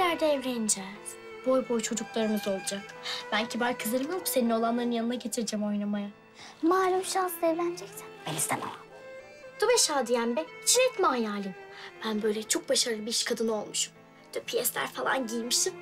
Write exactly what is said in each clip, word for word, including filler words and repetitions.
ileride evleneceğiz. Boy boy çocuklarımız olacak. Ben kibar kızlarımı alıp senin olanların yanına getireceğim oynamaya. Malum şansla evleneceksen ben istemem. Dur be Şadiyen be. İçine etme hayalin. Ben böyle çok başarılı bir iş kadını olmuşum. De piyesler falan giymişim.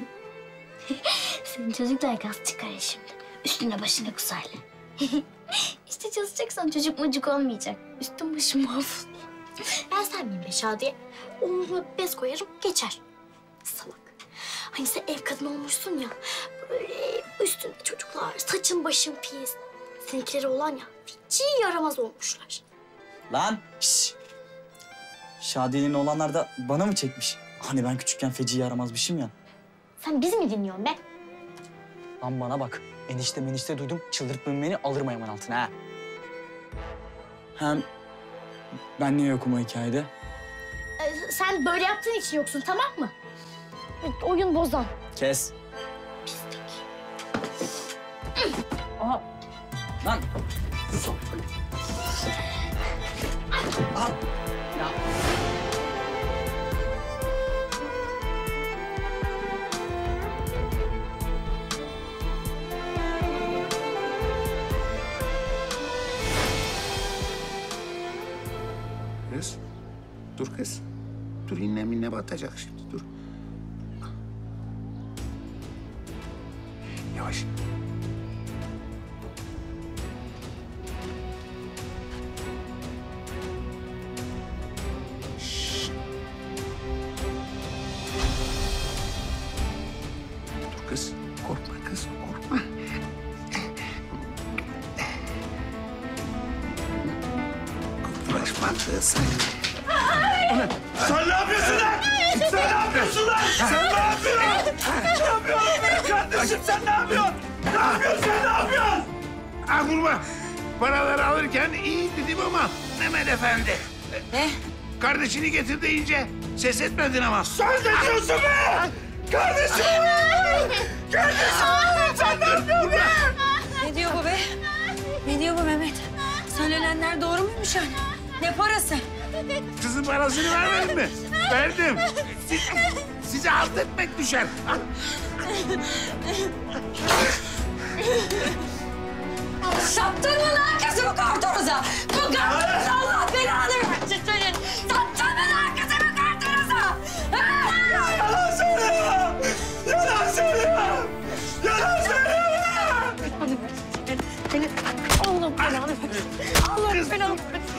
Senin çocuklar gaz çıkarır şimdi. Üstüne başına kusarlar. İşte çalışacaksan çocuk mucuk olmayacak. Üstün başım mahvolur. Ben sen miyim be Şadiye? Omuzuma bez koyarım geçer. Salak. Hani sen ev kadını olmuşsun ya. Böyle üstünde çocuklar, saçın başın piyes. Seninkileri olan ya hiç yaramaz olmuşlar. Lan! Şşş! Şadiye'nin olanlar da bana mı çekmiş? Hani ben küçükken feci yaramazmışım ya. Sen bizi mi dinliyorsun be? Lan bana bak. Enişte menişte duydum. Çıldırtmayın beni, alırım ayağımın altına ha. Hem ben niye yokum o hikayede? Ee, sen böyle yaptığın için yoksun, tamam mı? Oyun bozan. Kes. Pislik. Aha. Lan. Aha. Ya. Kız, dur kız. Dur, inne minne batacak şimdi, dur. Yavaş. Şşş. Dur kız, korkma kız, korkma. Uğraşmadığı say. Sen ne yapıyorsun lan? Sen ne yapıyorsun lan? Sen ne yapıyorsun? Ne yapıyorsun benim kardeşim? Sen ne yapıyorsun? Ne yapıyorsun? Sen ne yapıyorsun? Ah vurma. Paraları alırken iyi dedim ama Mehmet Efendi. Ne? Kardeşini getir deyince ses etmedin ama. Sen ne diyorsun be? Kardeşim! Kardeşim! Sen ne yapıyorsun be? Ne diyor bu be? Ne diyor bu Mehmet? Söylenenler doğru muymuş yani? Ne parası? Kızın parasını vermedin mi? Verdim. Siz, size alt etmek düşer. Sattın mı lan kızımı kartonuza? Bu kartonuza Allah belanı versin senin. Sattın mı lan kızımı kartonuza? Yalan söylüyor! Yalan söylüyor! Yalan söylüyor! Senin Allah belanı versin. Allah belanı versin.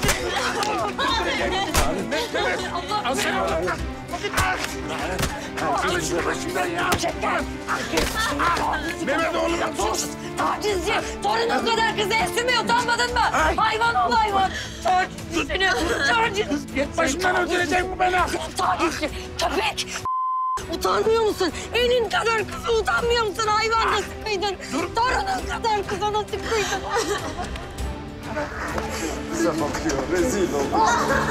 Al seni oğlum. Alın şunu başımdan ya. Mehmet oğlum sus. Tacizci. Torunun kadar kızı esirme, utanmadın mı? Ay. Hayvan ol hayvan. Tacizci seni. Tacizci. Git başımdan öldürecek bu beni. Tacizci. Köpek. Utanmıyor musun? Elin kadar kızı utanmıyor musun? Hayvan nasıl kıydın? Dur. Torunun kadar kıza nasıl kıydın? Bize bakıyor, rezil oldu.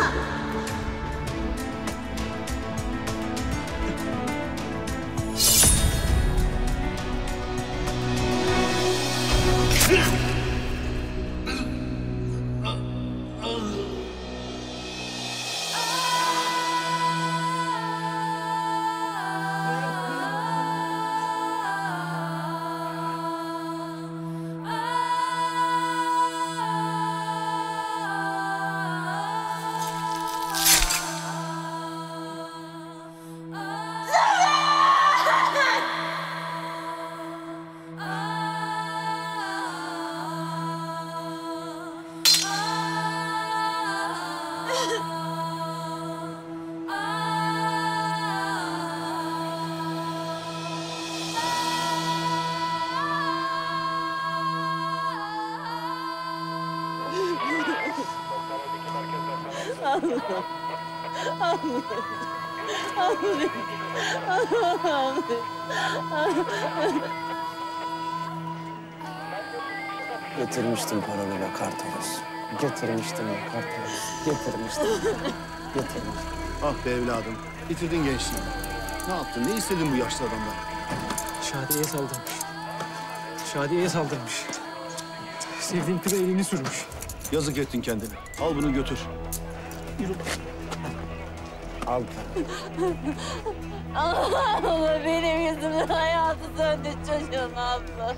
Getirmiştim paralı be Kartaros. Getirmiştim be Kartaros. Getirmiştim. Getirmiştim. Ah be evladım, bitirdin gençliğini. Ne yaptın, ne istedin bu yaşlı adamdan? Şadiye'ye saldırmış. Şadiye'ye saldırmış. Sevdiğim kıza elini sürmüş. Yazık ettin kendine. Al bunu götür. Yürü. Al para. Abla benim yüzümden hayatı söndü çocuğun abla.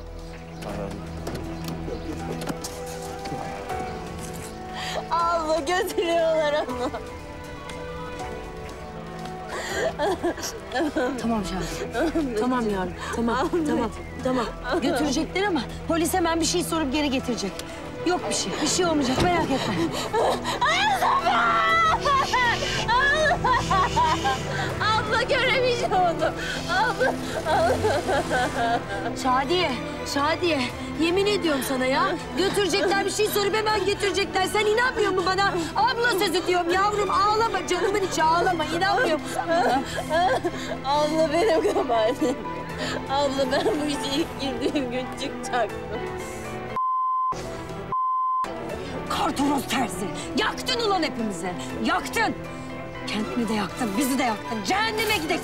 Abla götürüyorlar onu. Tamam Şahin. Tamam yavrum. Tamam, tamam, tamam. Götürecekler ama polis hemen bir şey sorup geri getirecek. Yok bir şey, bir şey olmayacak. Merak etme. Abla göremeyeceğim onu. Abla. Şadiye, Şadiye. Yemin ediyorum sana ya. Götürecekler bir şey sorup hemen getirecekler. Sen inanmıyor musun bana? Abla sözü diyorum yavrum. Ağlama canımın içi ağlama. İnanmıyor musun? Abla benim kabahatim. Abla ben bu işe ilk girdiğim gün çıkacaktım. Kartonoz terzi. Yaktın ulan hepimizi. Yaktın. Kendini de yaktın, bizi de yaktın. Cehenneme gidelim.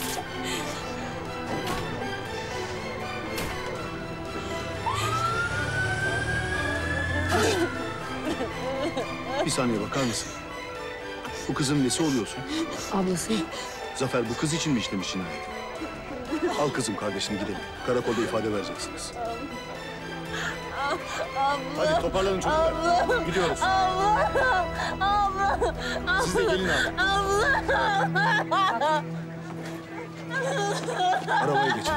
Bir saniye bakar mısın? Bu kızın nesi oluyorsun? Ablası. Zafer bu kız için mi işlemiş cinayeti? Al kızım kardeşini gidelim. Karakolda ifade vereceksiniz. Hadi toparlanın çocuklar. Abla. Gidiyoruz. Abla. Abla. Siz de gelin abi. Abla. Arabaya geçin.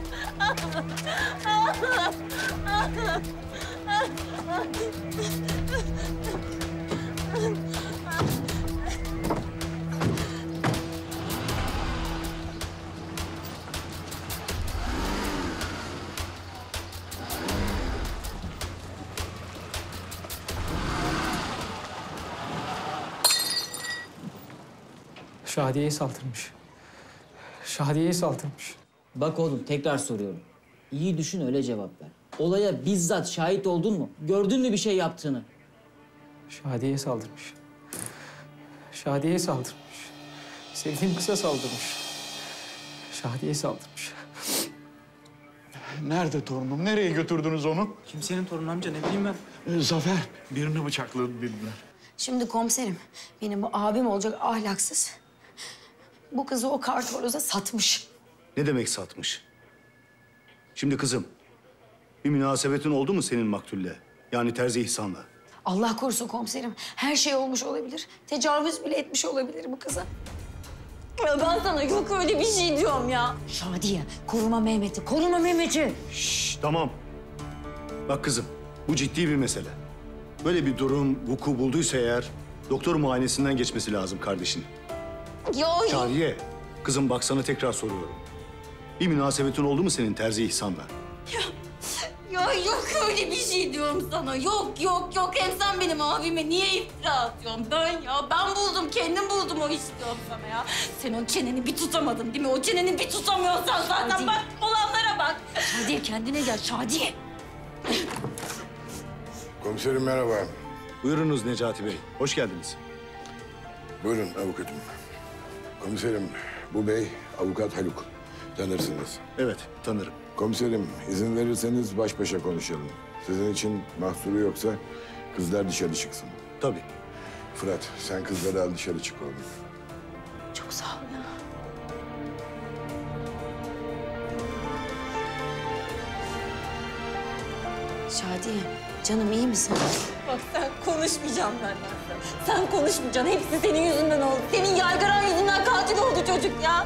Şadiye'ye saldırmış. Şadiye'ye saldırmış. Bak oğlum tekrar soruyorum. İyi düşün öyle cevap ver. Olaya bizzat şahit oldun mu? Gördün mü bir şey yaptığını? Şadiye'ye saldırmış. Şadiye'ye saldırmış. Sevdiğim kıza saldırmış. Şadiye'ye saldırmış. Nerede torunum? Nereye götürdünüz onu? Kimsenin torunu amca ne bileyim ben. Ee, Zafer. Birini bıçakladı dediler. Şimdi komiserim, benim bu abim olacak ahlaksız. Bu kızı o kartoroza satmış. Ne demek satmış? Şimdi kızım, bir münasebetin oldu mu senin maktulle? Yani Terzi İhsan'la? Allah korusun komiserim, her şey olmuş olabilir. Tecavüz bile etmiş olabilir bu kıza. Ya ben sana yok öyle bir şey diyorum ya. Şadiye, koruma Mehmet'i, koruma Mehmet'i. Şşş, tamam. Bak kızım, bu ciddi bir mesele. Böyle bir durum vuku bulduysa eğer, doktor muayenesinden geçmesi lazım kardeşin. Ya Şadiye, kızım bak sana tekrar soruyorum. Bir münasebetin oldu mu senin Terzi İhsan'la? Ya yok öyle bir şey diyorum sana. Yok yok yok. Hem sen benim abime niye iftira atıyorsun? Ben ya ben buldum. Kendim buldum o işi diyorum sana ya. Sen o çeneni bir tutamadın değil mi? O çeneni bir tutamıyorsan zaten Hadi. bak olanlara bak. Şadiye kendine gel, Şadiye. Komiserim merhaba. Buyurunuz Necati Bey, hoş geldiniz. Buyurun avukatım. Komiserim bu bey avukat Haluk. Tanırsınız. Evet, tanırım. Komiserim izin verirseniz baş başa konuşalım. Sizin için mahsuru yoksa kızlar dışarı çıksın. Tabii. Fırat sen kızları al dışarı çık oğlum. Çok sağ ol ya. Şadiye, canım iyi misin? Bak sen konuşmayacağım benden. Sen konuşmayacaksın. Hepsi senin yüzünden oldu. Senin yaygaran yüzünden katil oldu çocuk ya.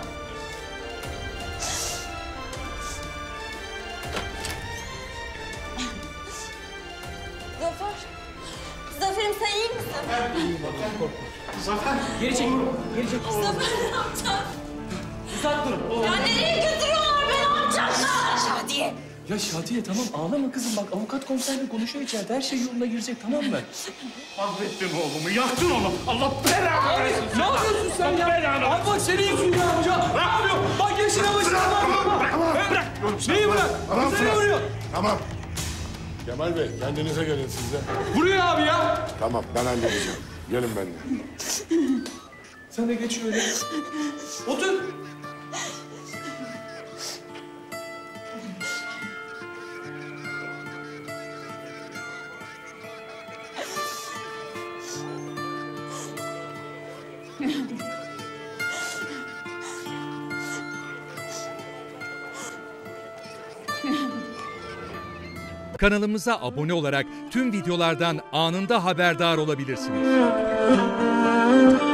Zafer. Zafer'im sen iyi misin? Zafer. Geri çek. Geri çek. Zafer ne yapacaksın? Uzak durun. Ya nereye götürüyorlar beni? Ne yapacaklar? Şadiye. Ya Şadiye tamam ağlama kızım bak avukat komiserle konuşuyor içeride. Her şey yoluna girecek tamam mı? Mahvettin oğlumu, yaktın onu. Allah belanı versin. Ne yapıyorsun sen ya? belanı Abi bak seni yüzünden amca. Ne yapıyorsun? Bak yaşına başına bak. Tamam, bırak. Neyi bırak? Tamam, Seni bırak. vuruyor. Tamam. Kemal Bey kendinize gelin siz de. Vuruyor abi ya. Tamam ben halledeceğim. Gelin benimle. Sen de geç şöyle. Otur. Kanalımıza abone olarak tüm videolardan anında haberdar olabilirsiniz.